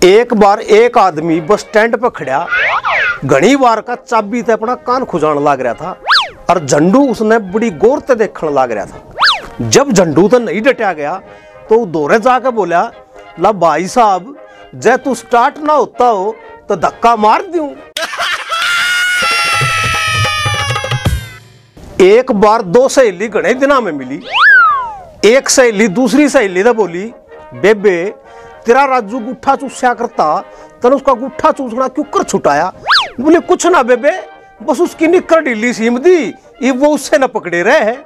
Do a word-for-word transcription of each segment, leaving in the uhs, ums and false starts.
एक बार एक आदमी बस स्टैंड पर खड़ा घनी बार का चाबी से अपना कान खुजान लग रहा था और झंडू उसने बड़ी गौर से देखने लग रहा था। जब झंडू तो नहीं डटा गया तो दौरे जाकर बोला, ला भाई साहब जय तू स्टार्ट ना होता हो तो धक्का मार दूं। एक बार दो सहेली घने दिना में मिली। एक सहेली दूसरी सहेली से बोली, बेबे तेरा राजू गुट्ठा चूसा करता तने उसका गुट्ठा चूसना क्यों कर छुटाया? बोले कुछ ना बेबे, बस उसकी निकर ढीली सीम दी, ये वो उससे न पकड़े रहे है।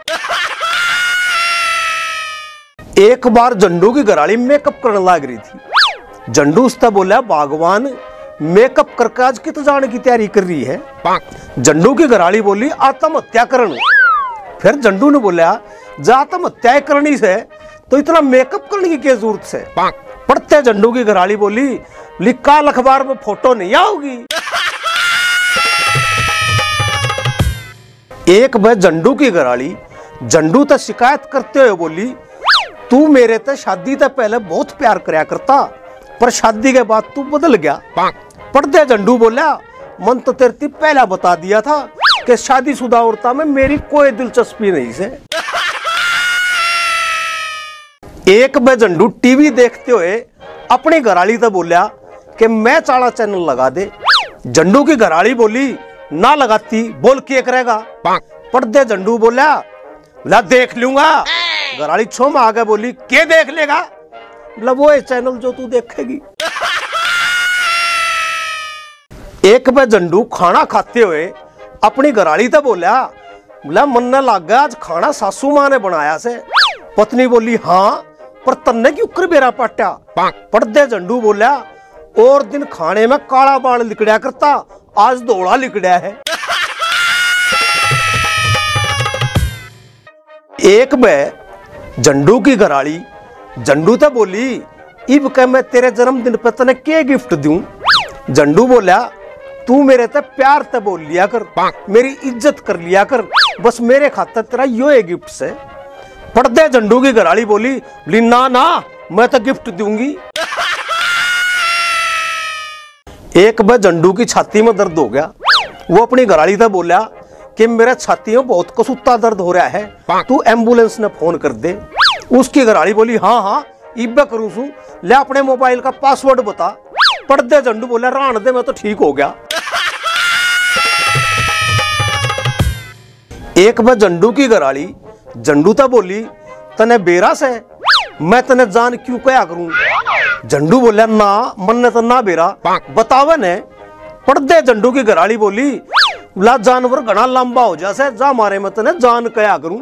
एक बार झंडू की घराली मेकअप करने लग रही थी। झंडू उससे बोला, भगवान मेकअप करके आज कित जाने की तैयारी कर रही है? झंडू की घराली बोली, आत्महत्या करने। फिर झंडू ने बोला, जा आत्महत्या करनी से तो इतना मेकअप करने की क्या जरूरत से? पढ़ते झंडू की घराली बोली, लिखा अखबार में फोटो नहीं आओगी। एक बार झंडू की घराली झंडू तक शिकायत करते हुए बोली, तू मेरे ते शादी से पहले बहुत प्यार करया करता पर शादी के बाद तू बदल गया। पढ़ते झंडू बोला, मन तो तेरे पहला बता दिया था कि शादीशुदा औरता में मेरी कोई दिलचस्पी नहीं से। एक बार झंडू टीवी देखते हुए अपनी घराली से बोला कि मैं चाला चैनल लगा दे। झंडू की घराली बोली, ना लगाती, बोल के करेगा? पढ़ते झंडू बोला, ला देख लूंगा। घराली छो में आगे बोली, के देख लेगा? बोला वो है चैनल जो तू देखेगी। एक बार झंडू खाना खाते हुए अपनी घराली से बोला, बोला मन न लग गया आज खाना सासू माँ ने बनाया से। पत्नी बोली, हाँ पर तन्ने क्यों कर बेरा पाट्या? पढ़ते झंडू बोला, और दिन खाने में काला बाल लिकड़ा करता, आज धोला लिकड़ा है। एक बार झंडू की घराली झंडू तो बोली, इब के मैं तेरे जन्मदिन पर तने क्या गिफ्ट दूं? झंडू बोला, तू मेरे ते प्यार ते बोल लिया कर, मेरी इज्जत कर लिया कर, बस मेरे खातर तेरा यो है गिफ्ट से। पढ़ते झंडू की घराली बोली, बोली ना ना मैं तो गिफ्ट दूंगी। एक बार झंडू की छाती में दर्द हो गया। वो अपनी घराली से बोला कि मेरा छाती में बहुत कसूता दर्द हो रहा है, तू एम्बुलेंस ने फोन कर दे। उसकी घराली बोली, हाँ हाँ इब्बे करूँ सू, ले अपने मोबाइल का पासवर्ड बता। पढ़ते झंडू बोला, रान दे मैं तो ठीक हो गया। एक बार झंडू की घराली झंडू तो बोली, तने बेरा से मैं तने जान क्यों कया करूं? झंडू बोला, ना मन ने तो ना बेरा बतावे ने। पढ़ते झंडू की घराली बोली, ला जानवर घना लंबा हो जासे, जा मारे मैं तने जान कया करूं।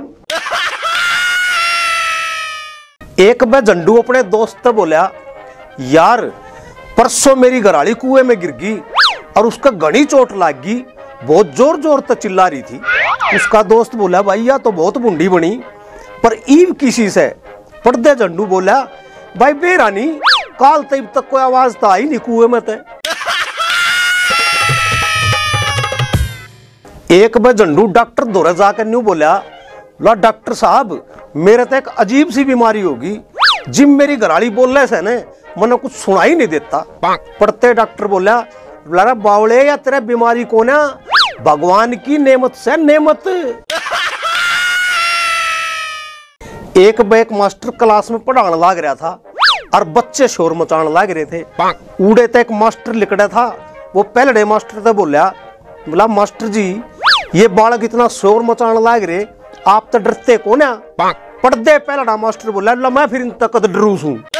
एक बार झंडू अपने दोस्त से बोला, यार परसों मेरी घराली कुएं में गिर गई और उसका घनी चोट लग गई, बहुत जोर जोर तक चिल्ला रही थी। उसका दोस्त बोला, भैया तो बहुत बूढ़ी बनी पर ईव किसी से? पढ़ते झंडू बोला, भाई बेरानी काल तब तक कोई आवाज तो आई नहीं कुएं में ते। एक बार झंडू डॉक्टर दौरे जाकर न्यू बोला, ला डॉक्टर साहब मेरे तो एक अजीब सी बीमारी होगी, जिम मेरी घराली बोलने से ने मने कुछ सुनाई नहीं देता। पढ़ते डॉक्टर बोला, बोला बावले या तेरा बीमारी को ना भगवान की नेमत से नेमत। एक बार एक मास्टर क्लास में पढ़ाने लग रहा था और बच्चे शोर मचाने लग रहे थे। उड़े तक एक मास्टर लिखड़ा था, वो पहले मास्टर से बोला, बोला मास्टर जी ये बालक इतना शोर मचाने लग रहे, आप तो डरते को ना? पढ़ते पहला मास्टर बोला, मैं फिर इन तक डरूं।